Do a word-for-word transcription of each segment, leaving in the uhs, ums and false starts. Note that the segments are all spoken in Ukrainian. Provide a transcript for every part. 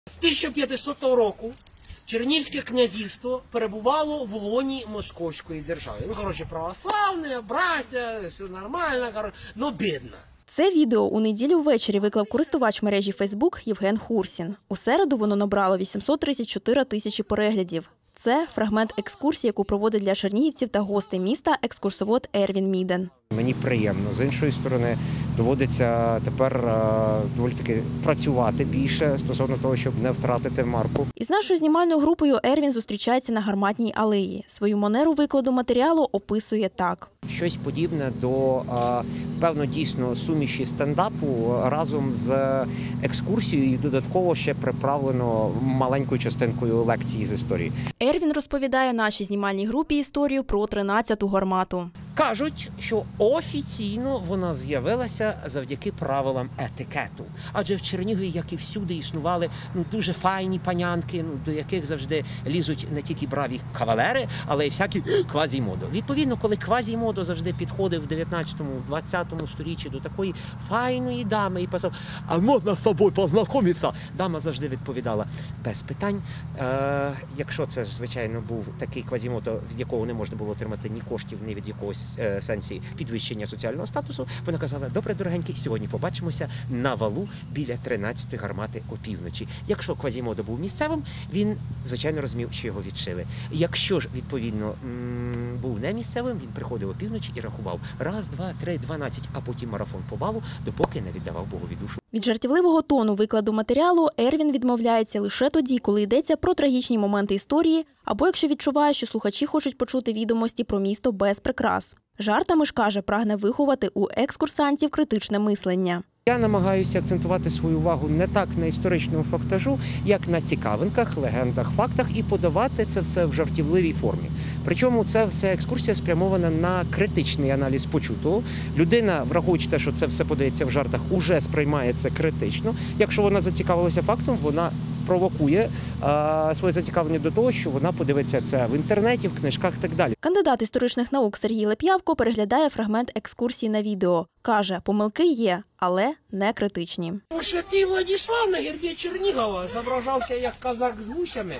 З тисяча п'ятисотого року Чернігівське князівство перебувало в лоні Московської держави. Ну, коротше, православне, браття, все нормально, коротше, ну, бідно. Це відео у неділю ввечері виклав користувач мережі Фейсбук Євген Хурсін. У середу воно набрало вісімсот тридцять чотири тисячі переглядів. Це фрагмент екскурсії, яку проводить для чернігівців та гостей міста екскурсовод Ервін Міден. Мені приємно. З іншої сторони, доводиться тепер доволі таки працювати більше стосовно того, щоб не втратити марку. Із нашою знімальною групою Ервін зустрічається на Гарматній алеї. Свою манеру викладу матеріалу описує так. Щось подібне до, певно, дійсно суміші стендапу разом з екскурсією і додатково ще приправлено маленькою частинкою лекції з історії. Ервін розповідає нашій знімальній групі історію про тринадцяту гармату. Кажуть, що офіційно вона з'явилася завдяки правилам етикету. Адже в Чернігові, як і всюди, існували ну, дуже файні панянки, ну, до яких завжди лізуть не тільки браві кавалери, але й всякі квазімодо. Відповідно, коли квазімодо завжди підходив в дев'ятнадцятому-двадцятому сторіччі до такої файної дами і писав: «А можна з тобою познайомитися?» Дама завжди відповідала: без питань. Е, якщо це, звичайно, був такий квазімодо, від якого не можна було отримати ні коштів, ні від якогось сенсі підвищення соціального статусу, вона казала: добре, дорогенький, сьогодні побачимося на валу біля тринадцятої гармати опівночі. Якщо квазімодо був місцевим, він, звичайно, розумів, що його відшили. Якщо ж, відповідно, був не місцевим, він приходив опівночі і рахував раз, два, три, дванадцять, а потім марафон по балу, допоки не віддавав Богові душу. Від жартівливого тону викладу матеріалу Ервін відмовляється лише тоді, коли йдеться про трагічні моменти історії, або якщо відчуває, що слухачі хочуть почути відомості про місто без прикрас. Жартами ж, каже, прагне виховати у екскурсантів критичне мислення. Я намагаюся акцентувати свою увагу не так на історичному фактажу, як на цікавинках, легендах, фактах і подавати це все в жартівливій формі. Причому це все екскурсія спрямована на критичний аналіз почутого. Людина, враховуючи те, що це все подається в жартах, уже сприймає це критично. Якщо вона зацікавилася фактом, вона спровокує а, своє зацікавлення до того, що вона подивиться це в інтернеті, в книжках і так далі. Кандидат історичних наук Сергій Леп'явко переглядає фрагмент екскурсії на відео. Каже, помилки є, але не критичні. Святий Владислав на гербі Чернігова зображався як козак з гусями,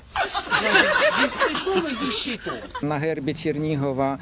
зі списом і зі щитом. На гербі Чернігова,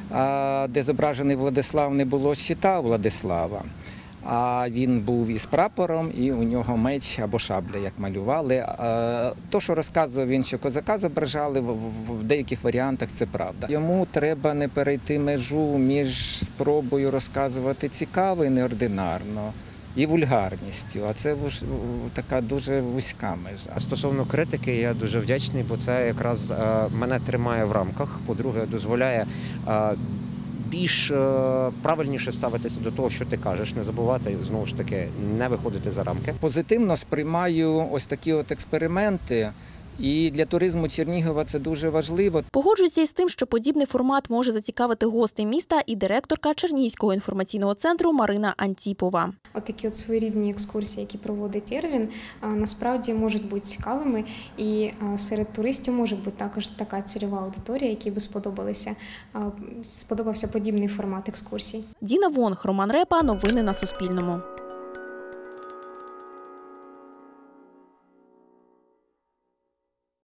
де зображений Владислав, не було щита Владислава. А він був із прапором, і у нього меч або шабля, як малювали. То, що розказував він, що козака зображали, в деяких варіантах це правда. Йому треба не перейти межу між спробою розказувати цікаво і неординарно, і вульгарністю, а це така дуже вузька межа. Стосовно критики, я дуже вдячний, бо це якраз мене тримає в рамках, по-друге, дозволяє більш правильніше ставитися до того, що ти кажеш, не забувати, знову ж таки, не виходити за рамки. Позитивно сприймаю ось такі от експерименти, і для туризму Чернігова це дуже важливо. Погоджується із тим, що подібний формат може зацікавити гостей міста і директорка Чернігівського інформаційного центру Марина Антіпова. От такі от своєрідні екскурсії, які проводить Ервін, насправді можуть бути цікавими, і серед туристів може бути також така цільова аудиторія, якій би сподобалися, сподобався подібний формат екскурсій. Діна Вонг, Роман Репа. Новини на Суспільному.